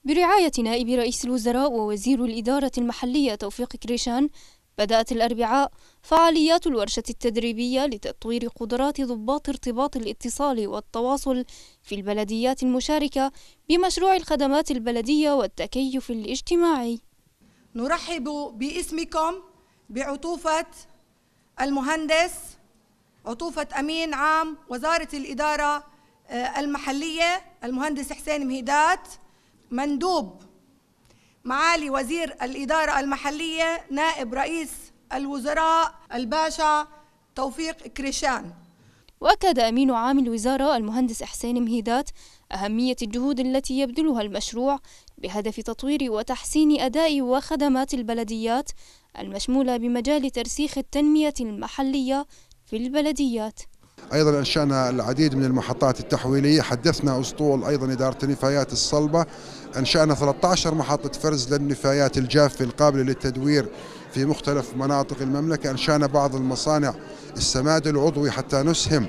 برعاية نائب رئيس الوزراء ووزير الإدارة المحلية توفيق كريشان، بدأت الأربعاء فعاليات الورشة التدريبية لتطوير قدرات ضباط ارتباط الاتصال والتواصل في البلديات المشاركة بمشروع الخدمات البلدية والتكيف الاجتماعي. نرحب باسمكم بعطوفة المهندس عطوفة أمين عام وزارة الإدارة المحلية المهندس حسين مهيدات، مندوب معالي وزير الإدارة المحلية نائب رئيس الوزراء الباشا توفيق كريشان. وأكد أمين عام الوزارة المهندس حسين مهيدات أهمية الجهود التي يبذلها المشروع بهدف تطوير وتحسين أداء وخدمات البلديات المشمولة بمجال ترسيخ التنمية المحلية في البلديات. أيضا أنشأنا العديد من المحطات التحويلية، حدثنا أسطول أيضا إدارة النفايات الصلبة، أنشأنا 13 محطة فرز للنفايات الجافة القابلة للتدوير في مختلف مناطق المملكة، أنشأنا بعض المصانع السماد العضوي حتى نسهم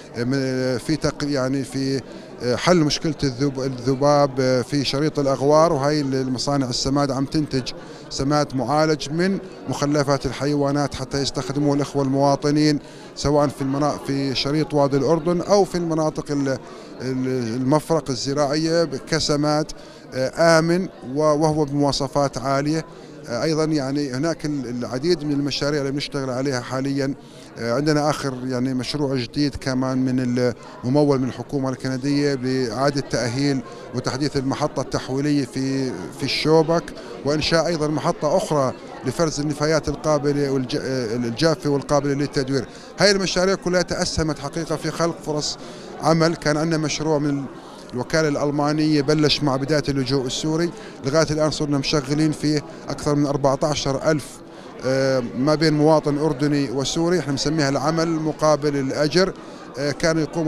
في حل مشكلة الذباب في شريط الأغوار، وهي المصانع السماد عم تنتج سماد معالج من مخلفات الحيوانات حتى يستخدموه الإخوة المواطنين سواء في شريط وادي الأردن أو في المناطق المفرق الزراعية كسماد آمن وهو بمواصفات عالية. أيضا هناك العديد من المشاريع اللي بنشتغل عليها حاليا. عندنا آخر مشروع جديد كمان من ممول من الحكومة الكندية بإعادة تأهيل وتحديث المحطة التحويلية في الشوبك، وإنشاء أيضا محطة أخرى لفرز النفايات القابلة الجافة والقابلة للتدوير. هاي المشاريع كلها تأسهمت حقيقة في خلق فرص عمل. كان عندنا مشروع من الوكالة الألمانية بلش مع بداية اللجوء السوري، لغاية الآن صرنا مشغلين فيه أكثر من 14,000 ما بين مواطن أردني وسوري، احنا بنسميها العمل مقابل الأجر. كانوا يقوموا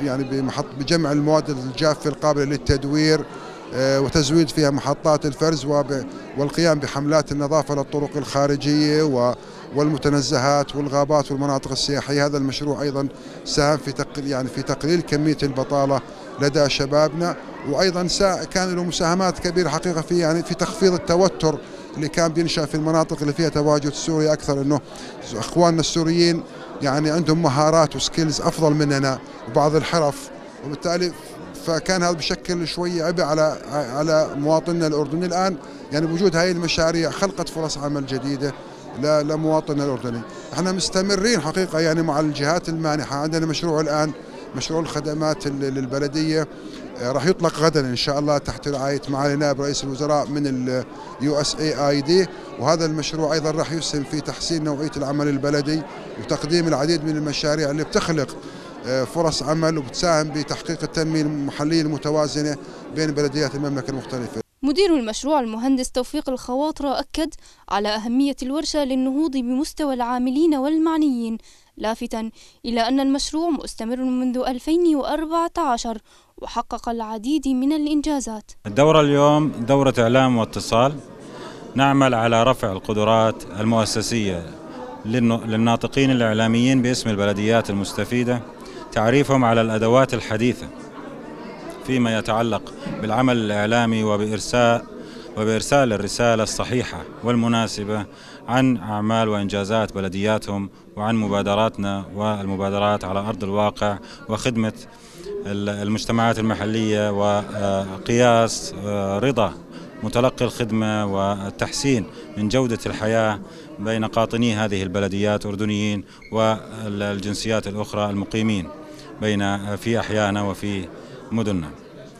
بجمع المواد الجافة القابلة للتدوير وتزويد فيها محطات الفرز والقيام بحملات النظافة للطرق الخارجية والمتنزهات والغابات والمناطق السياحية. هذا المشروع أيضا ساهم في تقليل كمية البطالة لدى شبابنا، وأيضا كان له مساهمات كبيرة حقيقة في تخفيض التوتر اللي كان بينشأ في المناطق اللي فيها تواجد سوري أكثر، إنه إخواننا السوريين عندهم مهارات وسكيلز أفضل مننا وبعض الحرف، وبالتالي فكان هذا بشكل شوي عبء على مواطننا الأردني. الآن بوجود هاي المشاريع خلقت فرص عمل جديدة لمواطننا الأردني. احنا مستمرين حقيقة مع الجهات المانحة. عندنا مشروع الآن مشروع الخدمات البلدية راح يطلق غدا إن شاء الله تحت رعاية معالي نائب رئيس الوزراء من USAID، وهذا المشروع أيضا راح يسهم في تحسين نوعية العمل البلدي وتقديم العديد من المشاريع اللي بتخلق فرص عمل وبتساهم بتحقيق التنمية المحلية المتوازنة بين بلديات المملكة المختلفة. مدير المشروع المهندس توفيق الخواطرة أكد على أهمية الورشة للنهوض بمستوى العاملين والمعنيين، لافتا إلى أن المشروع مستمر منذ 2014 وحقق العديد من الإنجازات. الدورة اليوم دورة إعلام واتصال، نعمل على رفع القدرات المؤسسية للناطقين الإعلاميين باسم البلديات المستفيدة، تعريفهم على الأدوات الحديثة فيما يتعلق بالعمل الإعلامي وبإرسال الرسالة الصحيحة والمناسبة عن أعمال وإنجازات بلدياتهم وعن مبادراتنا والمبادرات على أرض الواقع وخدمة المجتمعات المحلية وقياس رضا متلقي الخدمة والتحسين من جودة الحياة بين قاطني هذه البلديات أردنيين والجنسيات الأخرى المقيمين في أحيائنا وفي مدننا.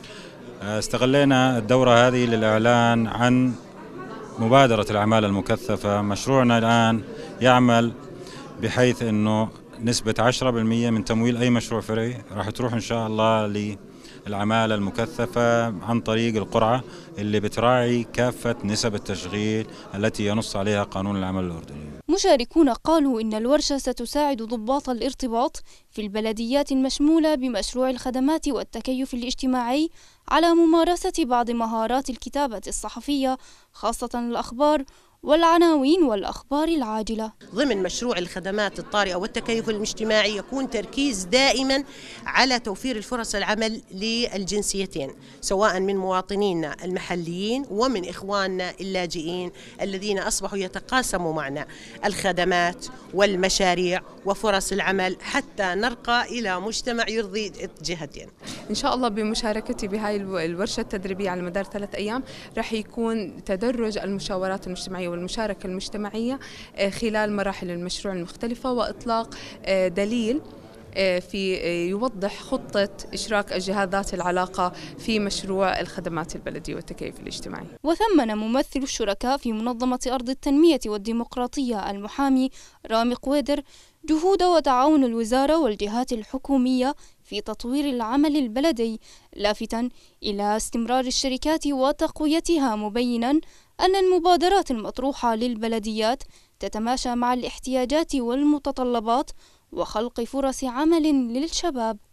استغلينا الدورة هذه للإعلان عن مبادرة الأعمال المكثفة. مشروعنا الآن يعمل بحيث أنه نسبة 10% من تمويل أي مشروع فرعي راح تروح إن شاء الله للعمالة المكثفة عن طريق القرعة اللي بتراعي كافة نسب التشغيل التي ينص عليها قانون العمل الأردني. مشاركون قالوا إن الورشة ستساعد ضباط الارتباط في البلديات المشمولة بمشروع الخدمات والتكيف الاجتماعي على ممارسة بعض مهارات الكتابة الصحفية خاصة الأخبار والعناوين والأخبار العاجلة. ضمن مشروع الخدمات الطارئة والتكيف الاجتماعي يكون تركيز دائما على توفير الفرص العمل للجنسيتين، سواء من مواطنينا المحليين ومن إخواننا اللاجئين الذين أصبحوا يتقاسموا معنا الخدمات والمشاريع وفرص العمل حتى نرقى إلى مجتمع يرضي الجهتين. إن شاء الله بمشاركتي بهاي الورشة التدريبية على مدار 3 أيام رح يكون تدرج المشاورات المجتمعية والمشاركة المجتمعية خلال مراحل المشروع المختلفة، وإطلاق دليل يوضح خطة إشراك الجهات ذات العلاقة في مشروع الخدمات البلدية والتكيف الاجتماعي. وثمن ممثل الشركاء في منظمة أرض التنمية والديمقراطية المحامي رامي قويدر جهود وتعاون الوزارة والجهات الحكومية في تطوير العمل البلدي، لافتاً إلى استمرار الشركات وتقويتها، مبيناً أن المبادرات المطروحة للبلديات تتماشى مع الاحتياجات والمتطلبات وخلق فرص عمل للشباب.